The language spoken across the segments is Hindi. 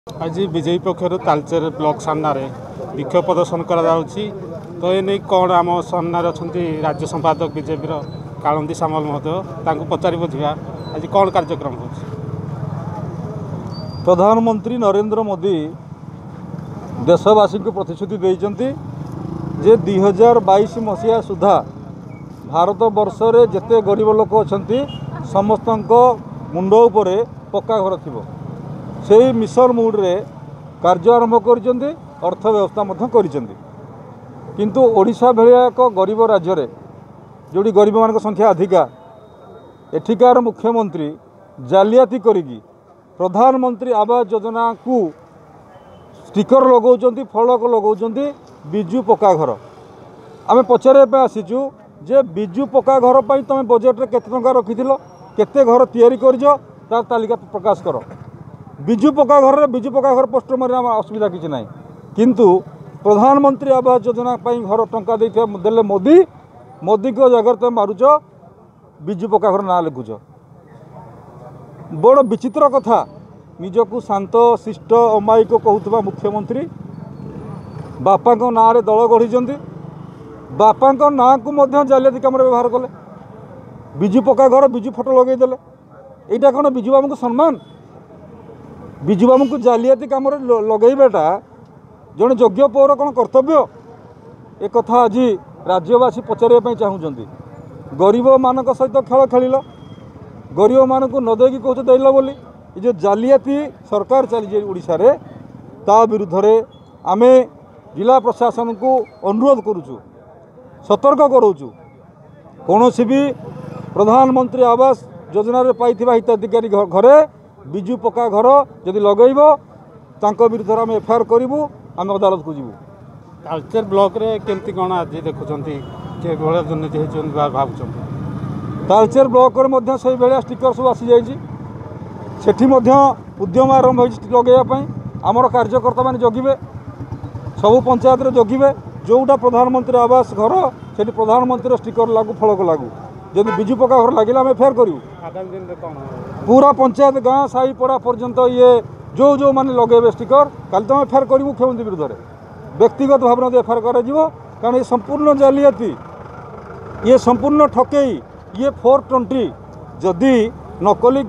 आज बीजेपी पक्षर तालचेर ब्लॉक सामने विक्षोभ प्रदर्शन करा तो ये नहीं कौन आम सामने अच्छा राज्य संपादक बीजेपी कालंदी सामल महोदय पचारि बुझा आज कौन कार्यक्रम हो। प्रधानमंत्री नरेंद्र मोदी देशवासी को प्रतिश्रुति देइचंती जे 2022 मसीहा सुधा भारत वर्ष रे जेते गरीब लोक अछंती समस्त मुंड उपरे पक्का घर थिबो से मिशन मूड रे कार्य आरंभ करिसेंती अर्थ व्यवस्था मध्य करिसेंती किंतु ओडिशा भलिया एक गरीब राज्य रे जोड़ी गरीब मान संख्या अधिका एठिकार मुख्यमंत्री जालियाती करिकी प्रधानमंत्री आवास योजना को स्टिकर लगौंती फलक लगौंती बिजु पक्का घर आम पचारे आसीचु जे बिजु पक्का घर पर तुम बजेट रे केते टंका रखिथिलो केते घर तैयारी करजो तार तालिका प्रकाश कर। बिजु पक्का घर पोस्टर मारे असुविधा किसी ना किंतु प्रधानमंत्री आवास योजना घर टंका देले मोदी को जगह तुम मारुच बिजु पक्का घर ना लिखुच बड़ विचित्र कथा निजक शांत शिष्ट अमायिक कहूथबा मुख्यमंत्री बापा ना रे दल गढ़ी बापा ना को जालियाती कम व्यवहार कले बिजु पक्का घर बिजु फोटो लगेदेले यहाँ कौन बिजु बाबू को सम्मान बिजु बाबू को जालियाती कम लगेबाटा जड़े योग्य पौर कौन कर्तव्य एक कथा आज राज्यवासी पचारे चाहूँगी गरीब मान सहित खेल खेल गरीब मान को नदेकी कौच देल बोली ये जो जालियाती सरकार चली ओडिशा रे ता विरुद्ध रे आमे जिला प्रशासन को अनुरोध करुचु सतर्क करूचु कौन भी प्रधानमंत्री आवास योजना रे पाइथिबा हिताधिकारी घरे बिजु पक्का घर जदि लगेब तांको विरुद्ध आम एफआईआर करूँ आम अदालत को जीवु। तालचेर ब्लॉक रे केमती कौन आज देखुं के दुर्नीति भावुं तालचेर ब्लॉक रे से भाया स्टिकर सब आसी जाइए सेठी उद्यम आरंभ हो लगेवाई आमर कार्यकर्ता मैंने जगिबे सबू पंचायत रे जगिबे जोटा प्रधानमंत्री आवास घर से प्रधानमंत्री स्टिकर लागू फलक लागू जब बिजु पक्का घर लगे आम एफआईआर करूँ पूरा पंचायत गाँ साई पड़ा पर्यंत ये जो मैंने लगेबे स्टिकर काली तो एफआईआर करूँ मुख्यमंत्री विरुद्ध व्यक्तिगत भाव में एफआईआर कारण ये संपूर्ण जालियाती ये संपूर्ण ठकई ये 420 जदि नकली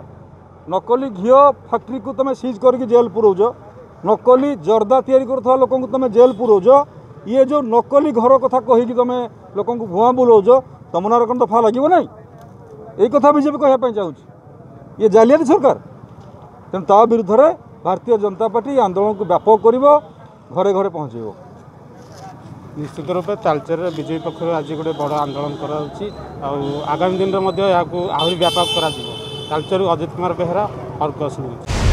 घी फैक्ट्री को तुम सीज करके जेल पुरोज नकली जर्दा तैयारी कर लोक तुम जेल पुरोज ये जो नकली घर कथा कहीकि तुम लोक भुआ बुलाउज तुम ना कौन दफा लगे ना यही कथा बीजेपी कहना चाहूँगी ये जालियाती सरकार तेणु ता विरुद्ध में भारतीय जनता पार्टी आंदोलन को व्यापक कर घरे घरे पहुँचेब। निश्चित रूप से तालचेर बीजेपी पक्ष आज गोटे बड़ आंदोलन कर आगामी दिन में आहरी व्यापक कर तालचेर अजित कुमार बेहरा और